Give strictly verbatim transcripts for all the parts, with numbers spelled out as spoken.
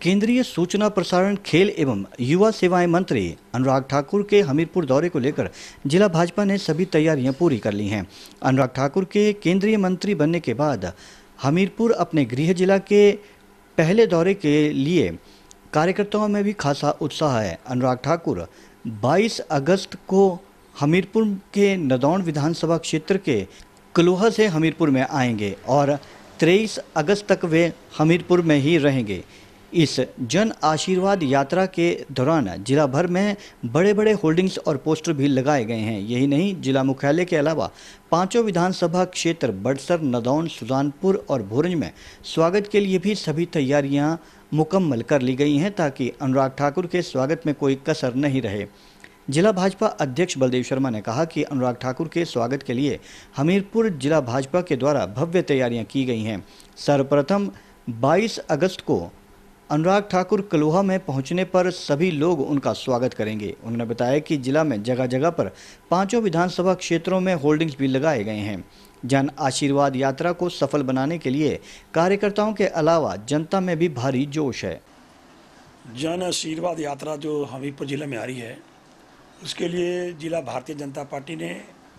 केंद्रीय सूचना प्रसारण, खेल एवं युवा सेवाएं मंत्री अनुराग ठाकुर के हमीरपुर दौरे को लेकर जिला भाजपा ने सभी तैयारियां पूरी कर ली हैं। अनुराग ठाकुर के केंद्रीय मंत्री बनने के बाद हमीरपुर अपने गृह जिला के पहले दौरे के लिए कार्यकर्ताओं में भी खासा उत्साह है। अनुराग ठाकुर बाईस अगस्त को हमीरपुर के नदौन विधानसभा क्षेत्र के कलोहा से हमीरपुर में आएंगे और तेईस अगस्त तक वे हमीरपुर में ही रहेंगे। इस जन आशीर्वाद यात्रा के दौरान जिला भर में बड़े बड़े होर्डिंग्स और पोस्टर भी लगाए गए हैं। यही नहीं, जिला मुख्यालय के अलावा पांचों विधानसभा क्षेत्र बड़सर, नदौन, सुजानपुर और भोरंज में स्वागत के लिए भी सभी तैयारियां मुकम्मल कर ली गई हैं ताकि अनुराग ठाकुर के स्वागत में कोई कसर नहीं रहे। जिला भाजपा अध्यक्ष बलदेव शर्मा ने कहा कि अनुराग ठाकुर के स्वागत के लिए हमीरपुर जिला भाजपा के द्वारा भव्य तैयारियां की गई हैं। सर्वप्रथम बाईस अगस्त को अनुराग ठाकुर कलोहा में पहुंचने पर सभी लोग उनका स्वागत करेंगे। उन्होंने बताया कि जिला में जगह जगह पर पांचों विधानसभा क्षेत्रों में होर्डिंग्स भी लगाए गए हैं। जन आशीर्वाद यात्रा को सफल बनाने के लिए कार्यकर्ताओं के अलावा जनता में भी भारी जोश है। जन आशीर्वाद यात्रा जो हमीरपुर जिले में आ रही है, उसके लिए जिला भारतीय जनता पार्टी ने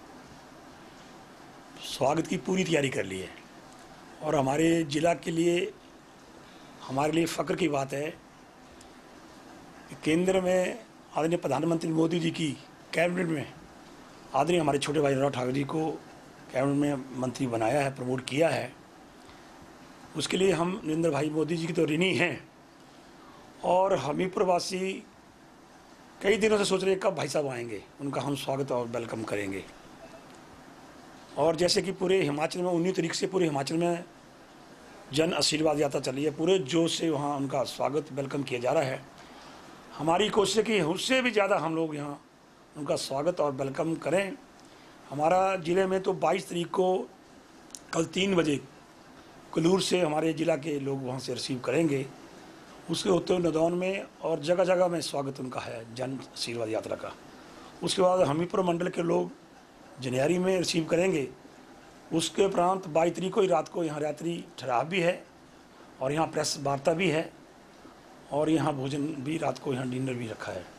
स्वागत की पूरी तैयारी कर ली है और हमारे जिला के लिए हमारे लिए फ़ख्र की बात है कि केंद्र में आदरणीय प्रधानमंत्री मोदी जी की कैबिनेट में आदरणीय हमारे छोटे भाई अनुराग ठाकुर जी को कैबिनेट में मंत्री बनाया है, प्रमोट किया है। उसके लिए हम नरेंद्र भाई मोदी जी की तो ऋणी हैं और हमीरपुर वासी कई दिनों से सोच रहे हैं कब भाई साहब आएंगे, उनका हम स्वागत और वेलकम करेंगे। और जैसे कि पूरे हिमाचल में उन्नीस तारीख से पूरे हिमाचल में जन आशीर्वाद यात्रा चली है, पूरे जोश से वहाँ उनका स्वागत वेलकम किया जा रहा है। हमारी कोशिश है कि उससे भी ज़्यादा हम लोग यहाँ उनका स्वागत और वेलकम करें। हमारा ज़िले में तो बाईस तारीख को कल तीन बजे कलूर से हमारे ज़िला के लोग वहाँ से रिसीव करेंगे। उसके होते हुए नदौन में और जगह जगह में स्वागत उनका है जन आशीर्वाद यात्रा का। उसके बाद हमीरपुर मंडल के लोग जनयारी में रिसीव करेंगे। उसके उपरांत बाईस तारीख को ही रात को यहाँ रात्रि ठहराव भी है और यहाँ प्रेस वार्ता भी है और यहाँ भोजन भी रात को यहाँ डिनर भी रखा है।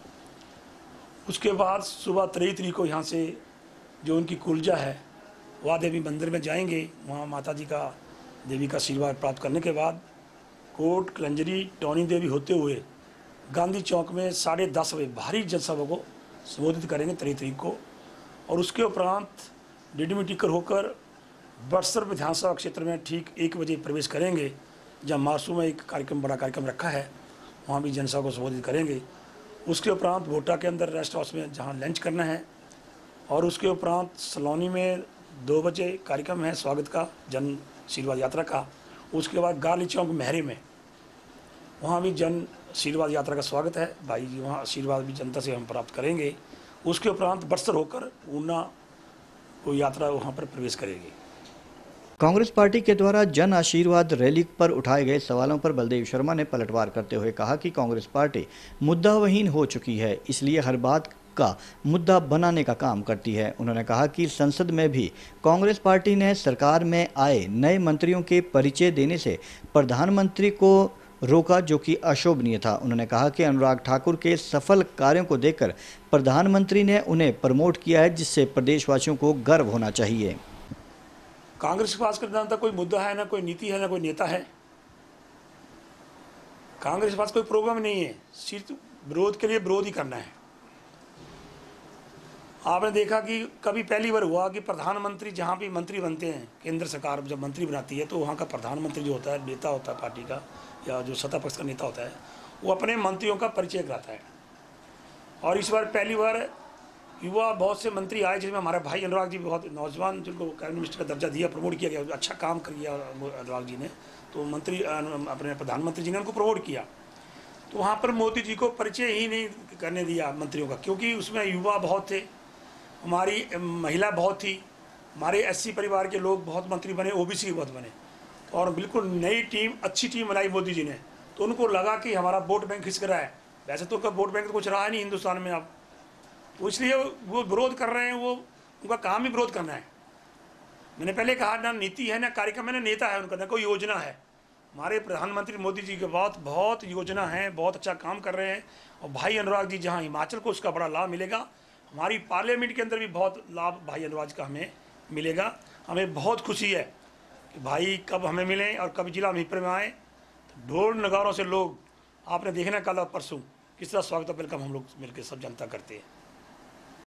उसके बाद सुबह तेईस तारीख को यहाँ से जो उनकी कुलजा है वह देवी मंदिर में जाएंगे। वहाँ माता जी का देवी का आशीर्वाद प्राप्त करने के बाद कोट कलंजरी टोनी देवी होते हुए गांधी चौक में साढ़े दस बजे भारी जनसभा को संबोधित करेंगे तेईस तारीख को। और उसके उपरांत डीडीमी टिकर होकर बड़सर विधानसभा क्षेत्र में ठीक एक बजे प्रवेश करेंगे, जहाँ मारसू में एक कार्यक्रम बड़ा कार्यक्रम रखा है, वहाँ भी जनसभा को संबोधित करेंगे। उसके उपरांत भोटा के अंदर रेस्ट हाउस में जहाँ लंच करना है और उसके उपरांत सलोनी में दो बजे कार्यक्रम है स्वागत का जन आशीर्वाद यात्रा का। उसके बाद गाली चौक महरे में वहाँ भी जन आशीर्वाद यात्रा का स्वागत है। भाई जी वहाँ आशीर्वाद भी जनता से हम प्राप्त करेंगे। उसके उपरांत बड़सर होकर ऊना को यात्रा वहाँ पर प्रवेश करेगी। कांग्रेस पार्टी के द्वारा जन आशीर्वाद रैली पर उठाए गए सवालों पर बलदेव शर्मा ने पलटवार करते हुए कहा कि कांग्रेस पार्टी मुद्दाविहीन हो चुकी है, इसलिए हर बात का मुद्दा बनाने का काम करती है। उन्होंने कहा कि संसद में भी कांग्रेस पार्टी ने सरकार में आए नए मंत्रियों के परिचय देने से प्रधानमंत्री को रोका, जो कि अशोभनीय था। उन्होंने कहा कि अनुराग ठाकुर के सफल कार्यों को देखकर प्रधानमंत्री ने उन्हें प्रमोट किया है, जिससे प्रदेशवासियों को गर्व होना चाहिए। कांग्रेस के पास करना था कोई मुद्दा है ना कोई नीति है ना कोई नेता है। कांग्रेस के पास कोई प्रोग्राम नहीं है, सिर्फ विरोध के लिए विरोध ही करना है। आपने देखा कि कभी पहली बार हुआ कि प्रधानमंत्री जहाँ भी मंत्री बनते हैं, केंद्र सरकार जब मंत्री बनाती है तो वहाँ का प्रधानमंत्री जो होता है, नेता होता है पार्टी का या जो सत्ता पक्ष का नेता होता है, वो अपने मंत्रियों का परिचय कराता है। और इस बार पहली बार युवा बहुत से मंत्री आए, जिसमें हमारा भाई अनुराग जी बहुत नौजवान, जिनको कैबिनेट मिनिस्टर का दर्जा दिया, प्रमोट किया गया, अच्छा काम किया अनुराग जी ने, तो मंत्री अपने प्रधानमंत्री जी ने उनको प्रमोट किया। तो वहाँ पर मोदी जी को परिचय ही नहीं करने दिया मंत्रियों का, क्योंकि उसमें युवा बहुत थे, हमारी महिला बहुत थी, हमारे एससी परिवार के लोग बहुत मंत्री बने, ओबीसी बहुत बने और बिल्कुल नई टीम, अच्छी टीम बनाई मोदी जी ने। तो उनको लगा कि हमारा वोट बैंक खिसक रहा है। वैसे तो उनका वोट बैंक तो कुछ रहा नहीं हिंदुस्तान में अब, तो इसलिए वो विरोध कर रहे हैं। वो उनका काम ही विरोध करना है। मैंने पहले कहा ना नीति है ना कार्यक्रम है ना नेता है उनका, ना कोई योजना है। हमारे प्रधानमंत्री मोदी जी के बहुत बहुत योजना हैं, बहुत अच्छा काम कर रहे हैं। और भाई अनुराग जी जहां हिमाचल को उसका बड़ा लाभ मिलेगा, हमारी पार्लियामेंट के अंदर भी बहुत लाभ भाई अनुराग का हमें मिलेगा। हमें बहुत खुशी है कि भाई कब हमें मिलें और कब जिला हमीरपुर में आएँ। तो ढोल नगारों से लोग आपने देखना कल और परसों किस तरह स्वागत वेलकम हम लोग मिलकर सब जनता करते हैं।